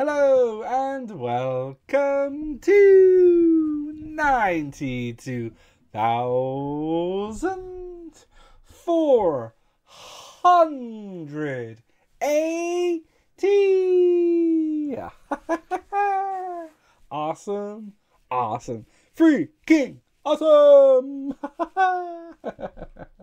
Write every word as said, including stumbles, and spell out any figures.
Hello and welcome to ninety-two thousand four hundred eighty. Awesome, awesome, freaking awesome.